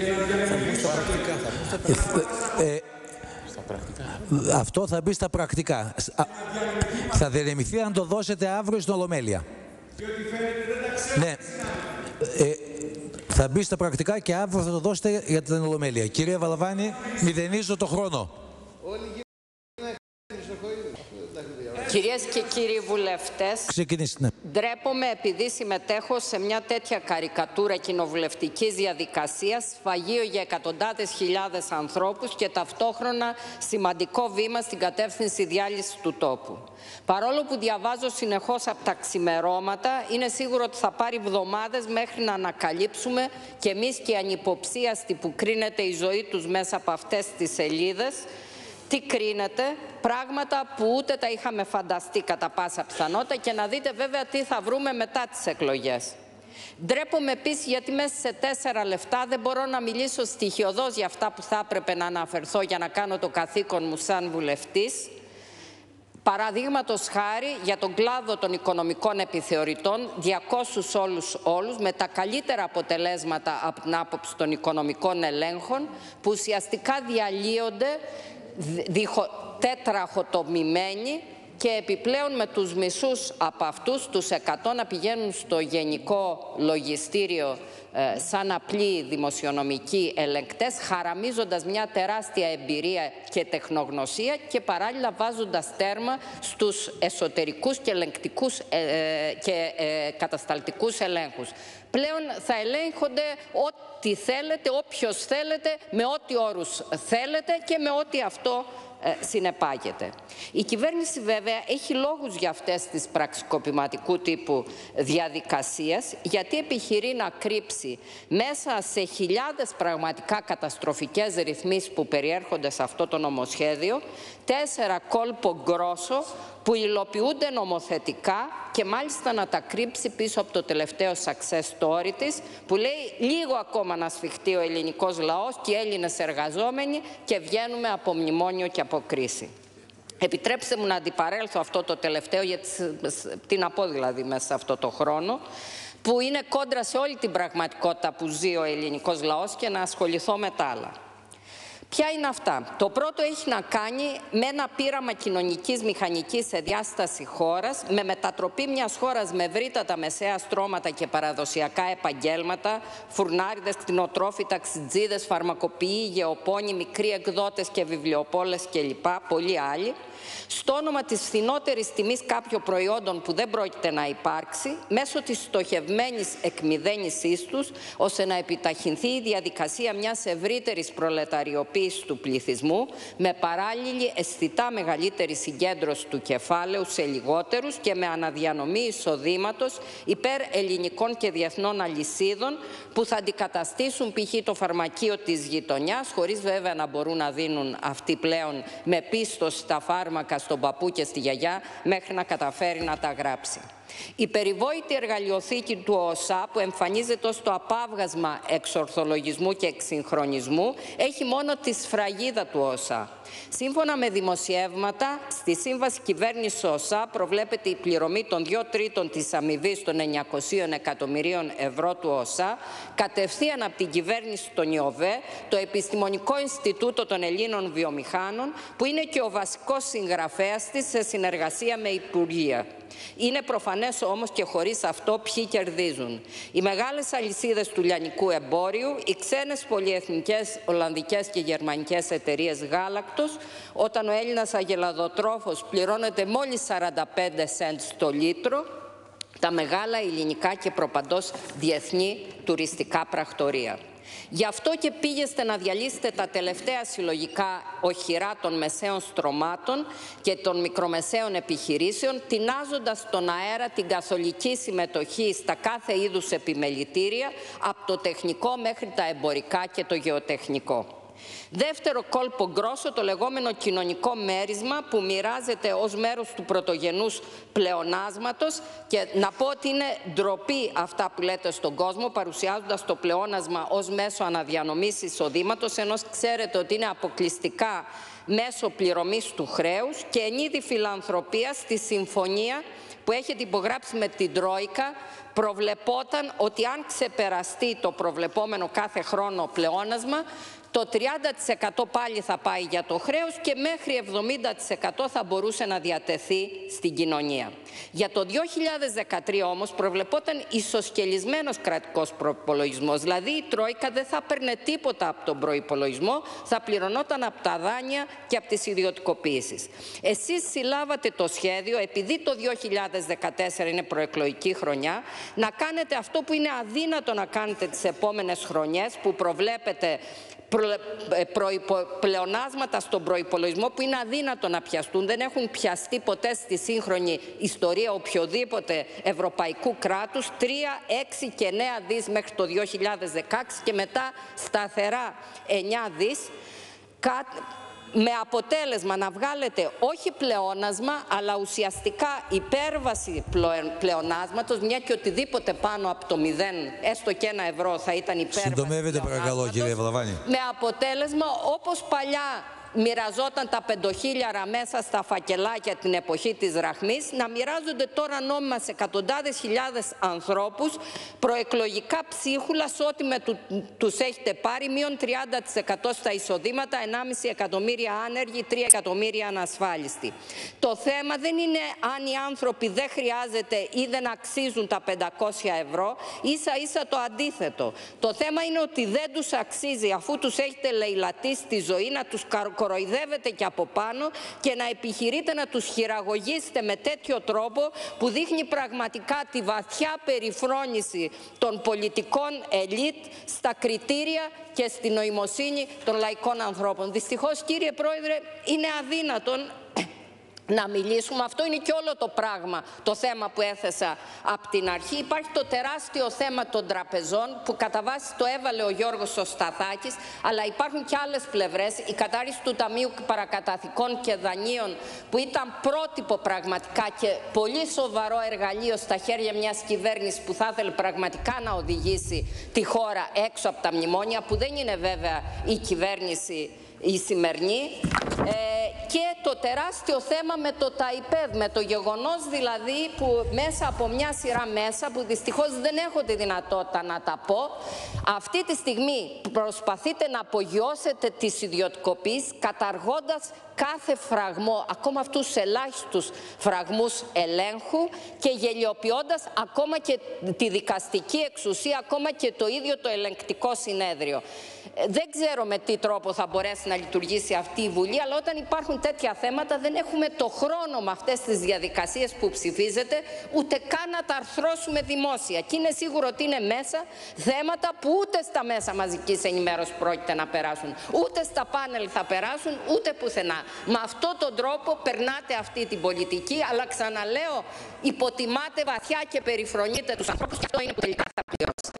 Αυτό θα μπει στα πρακτικά. Θα διερεμηθεί αν το δώσετε αύριο στην Ολομέλεια. Ναι. Θα μπει στα πρακτικά και αύριο θα το δώσετε για την Ολομέλεια. Κυρία Βαλαβάνη, μηδενίζω το χρόνο. Κυρίες και κύριοι βουλευτές, ξεκινήστε. Ντρέπομαι επειδή συμμετέχω σε μια τέτοια καρικατούρα κοινοβουλευτικής διαδικασίας, σφαγείο για εκατοντάδες χιλιάδες ανθρώπους και ταυτόχρονα σημαντικό βήμα στην κατεύθυνση διάλυσης του τόπου. Παρόλο που διαβάζω συνεχώς από τα ξημερώματα, είναι σίγουρο ότι θα πάρει εβδομάδες μέχρι να ανακαλύψουμε και εμείς και οι ανυποψίαστοι που κρίνεται η ζωή τους μέσα από αυτές τις σελίδες, τι κρίνεται, πράγματα που ούτε τα είχαμε φανταστεί κατά πάσα πιθανότητα, και να δείτε βέβαια τι θα βρούμε μετά τις εκλογές. Ντρέπομαι επίσης γιατί μέσα σε 4 λεπτά δεν μπορώ να μιλήσω στοιχειωδώς για αυτά που θα έπρεπε να αναφερθώ για να κάνω το καθήκον μου σαν βουλευτής. Παραδείγματος χάρη για τον κλάδο των οικονομικών επιθεωρητών, 200 όλους, με τα καλύτερα αποτελέσματα από την άποψη των οικονομικών ελέγχων, που ουσιαστικά διαλύονται τετραχοτομημένοι και επιπλέον με τους μισούς από αυτούς, τους 100, να πηγαίνουν στο Γενικό Λογιστήριο σαν απλοί δημοσιονομικοί ελεγκτές, χαραμίζοντας μια τεράστια εμπειρία και τεχνογνωσία και παράλληλα βάζοντας τέρμα στους εσωτερικούς και ελεγκτικούς και κατασταλτικούς ελέγχους. Πλέον θα ελέγχονται ό,τι θέλετε, όποιος θέλετε, με ό,τι όρους θέλετε και με ό,τι αυτό συνεπάγεται. Η κυβέρνηση βέβαια έχει λόγους για αυτές τις πραξικοπηματικού τύπου διαδικασίες, γιατί επιχειρεί να κρύψει μέσα σε χιλιάδες πραγματικά καταστροφικές ρυθμίσεις που περιέρχονται σε αυτό το νομοσχέδιο 4 κόλπο γκρόσο που υλοποιούνται νομοθετικά, και μάλιστα να τα κρύψει πίσω από το τελευταίο success story της, που λέει λίγο ακόμα να σφιχτεί ο ελληνικός λαός και οι Έλληνες εργαζόμενοι και βγαίνουμε από μνημόνιο και από κρίση. Επιτρέψτε μου να αντιπαρέλθω αυτό το τελευταίο, γιατί τι να πω δηλαδή μέσα σε αυτό το χρόνο, που είναι κόντρα σε όλη την πραγματικότητα που ζει ο ελληνικός λαός, και να ασχοληθώ με τα άλλα. Ποια είναι αυτά? Το πρώτο έχει να κάνει με ένα πείραμα κοινωνικής μηχανικής σε διάσταση χώρας, με μετατροπή μιας χώρας με ευρύτατα μεσαία στρώματα και παραδοσιακά επαγγέλματα, φουρνάριδες, κτηνοτρόφοι, ταξιτζίδες, φαρμακοποιοί, γεωπόνοι, μικροί εκδότες και βιβλιοπόλες κλπ. Πολλοί άλλοι, στο όνομα της φθηνότερης τιμής κάποιων προϊόντων που δεν πρόκειται να υπάρξει, μέσω της στοχευμένης εκμηδένισής τους, ώστε να επιταχυνθεί η διαδικασία μιας ευρύτερης προλεταριοποίησης του πληθυσμού, με παράλληλη αισθητά μεγαλύτερη συγκέντρωση του κεφάλαιου σε λιγότερους και με αναδιανομή εισοδήματος υπέρ ελληνικών και διεθνών αλυσίδων, που θα αντικαταστήσουν π.χ. το φαρμακείο της γειτονιάς, χωρίς βέβαια να μπορούν να δίνουν αυτοί πλέον με πίστοση τα φάρμακα στον παππού και στη γιαγιά μέχρι να καταφέρει να τα γράψει. Η περιβόητη εργαλειοθήκη του ΟΣΑ, που εμφανίζεται ως το απάβγασμα εξορθολογισμού και εξυγχρονισμού, έχει μόνο τη σφραγίδα του ΟΣΑ. Σύμφωνα με δημοσιεύματα, στη σύμβαση κυβέρνησης ΟΣΑ προβλέπεται η πληρωμή των 2/3 της αμοιβής των 900 εκατομμυρίων ευρώ του ΟΣΑ κατευθείαν από την κυβέρνηση των ΙΟΒΕ, το Επιστημονικό Ινστιτούτο των Ελλήνων Βιομηχάνων, που είναι και ο βασικός συγγραφέας της, σε συνεργασία με υπουργεία. Είναι προφανές όμως και χωρίς αυτό ποιοι κερδίζουν. Οι μεγάλες αλυσίδες του λιανικού εμπόριου, οι ξένες πολυεθνικές ολλανδικές και γερμανικές εταιρείες γάλακτος, όταν ο Έλληνας αγελαδοτρόφος πληρώνεται μόλις 45 σεντ το λίτρο, τα μεγάλα ελληνικά και προπαντός διεθνή τουριστικά πρακτορεία. Γι' αυτό και πήγεστε να διαλύσετε τα τελευταία συλλογικά οχυρά των μεσαίων στρωμάτων και των μικρομεσαίων επιχειρήσεων, τεινάζοντας στον αέρα την καθολική συμμετοχή στα κάθε είδους επιμελητήρια, από το τεχνικό μέχρι τα εμπορικά και το γεωτεχνικό. Δεύτερο κόλπο γκρόσο, το λεγόμενο κοινωνικό μέρισμα, που μοιράζεται ως μέρος του πρωτογενούς πλεονάσματος, και να πω ότι είναι ντροπή αυτά που λέτε στον κόσμο, παρουσιάζοντας το πλεόνασμα ως μέσο αναδιανομής εισοδήματος, ενώ ξέρετε ότι είναι αποκλειστικά μέσω πληρωμής του χρέους, και εν είδη φιλανθρωπίας στη συμφωνία που έχετε υπογράψει με την Τρόικα, προβλεπόταν ότι αν ξεπεραστεί το προβλεπόμενο κάθε χρόνο πλεόνασμα, το 30% πάλι θα πάει για το χρέος και μέχρι 70% θα μπορούσε να διατεθεί στην κοινωνία. Για το 2013 όμως προβλεπόταν ισοσκελισμένος κρατικός προϋπολογισμός, δηλαδή η Τρόικα δεν θα παίρνε τίποτα από τον προϋπολογισμό, θα πληρωνόταν από τα δάνεια και από τις ιδιωτικοποίησεις. Εσείς συλλάβατε το σχέδιο, επειδή το 2014 είναι προεκλογική χρονιά, να κάνετε αυτό που είναι αδύνατο να κάνετε τις επόμενες χρονιές, που προβλέπετε πλεονάσματα στον προϋπολογισμό που είναι αδύνατο να πιαστούν. Δεν έχουν πιαστεί ποτέ στη σύγχρονη ιστορία οποιοδήποτε ευρωπαϊκού κράτους. 3, 6 και 9 δις μέχρι το 2016 και μετά σταθερά 9 δις. Με αποτέλεσμα να βγάλετε όχι πλεόνασμα, αλλά ουσιαστικά υπέρβαση πλεονάσματος, μια και οτιδήποτε πάνω από το 0, έστω και 1 ευρώ, θα ήταν υπέρβαση. Συντομεύετε παρακαλώ, κύριε Βλαβάνη. Με αποτέλεσμα, όπως παλιά μοιραζόταν τα 5.000 μέσα στα φακελάκια την εποχή της Ραχμής, να μοιράζονται τώρα νόμιμα σε εκατοντάδες χιλιάδες ανθρώπους προεκλογικά ψίχουλα σε ό,τι τους έχετε πάρει, μείον 30% στα εισοδήματα, 1,5 εκατομμύρια άνεργοι, 3 εκατομμύρια ανασφάλιστοι. Το θέμα δεν είναι αν οι άνθρωποι δεν χρειάζεται ή δεν αξίζουν τα 500 ευρώ, ίσα ίσα το αντίθετο. Το θέμα είναι ότι δεν τους αξίζει, αφού τους έχετε λαιλατήσει τη ζωή, να τους κοροϊδεύετε και από πάνω και να επιχειρείτε να τους χειραγωγήσετε με τέτοιο τρόπο που δείχνει πραγματικά τη βαθιά περιφρόνηση των πολιτικών ελίτ στα κριτήρια και στη νοημοσύνη των λαϊκών ανθρώπων. Δυστυχώς, κύριε Πρόεδρε, είναι αδύνατον να μιλήσουμε. Αυτό είναι και όλο το πράγμα, το θέμα που έθεσα από την αρχή. Υπάρχει το τεράστιο θέμα των τραπεζών που κατά βάση το έβαλε ο Γιώργος Σταθάκης, αλλά υπάρχουν και άλλες πλευρές. Η κατάρριση του Ταμείου Παρακαταθηκών και Δανείων, που ήταν πρότυπο πραγματικά και πολύ σοβαρό εργαλείο στα χέρια μιας κυβέρνησης που θα ήθελε πραγματικά να οδηγήσει τη χώρα έξω από τα μνημόνια, που δεν είναι βέβαια η κυβέρνηση η σημερινή, και το τεράστιο θέμα με το ΤΑΙΠΕΔ, με το γεγονός δηλαδή που μέσα από μια σειρά μέσα, που δυστυχώς δεν έχω τη δυνατότητα να τα πω, αυτή τη στιγμή προσπαθείτε να απογειώσετε τις ιδιωτικοποίησεις καταργώντας κάθε φραγμό, ακόμα αυτούς τους ελάχιστους φραγμούς ελέγχου, και γελιοποιώντας ακόμα και τη δικαστική εξουσία, ακόμα και το ίδιο το ελεγκτικό συνέδριο. Δεν ξέρω με τι τρόπο θα μπορέσει να λειτουργήσει αυτή η Βουλή, αλλά όταν υπάρχουν τέτοια θέματα δεν έχουμε το χρόνο με αυτές τις διαδικασίες που ψηφίζετε ούτε καν να τα αρθρώσουμε δημόσια. Και είναι σίγουρο ότι είναι μέσα θέματα που ούτε στα μέσα μαζικής ενημέρωσης πρόκειται να περάσουν, ούτε στα πάνελ θα περάσουν, ούτε πουθενά. Με αυτόν τον τρόπο περνάτε αυτή την πολιτική, αλλά ξαναλέω, υποτιμάτε βαθιά και περιφρονείτε τους ανθρώπους, και αυτό είναι που τελικά θα πληρώσει.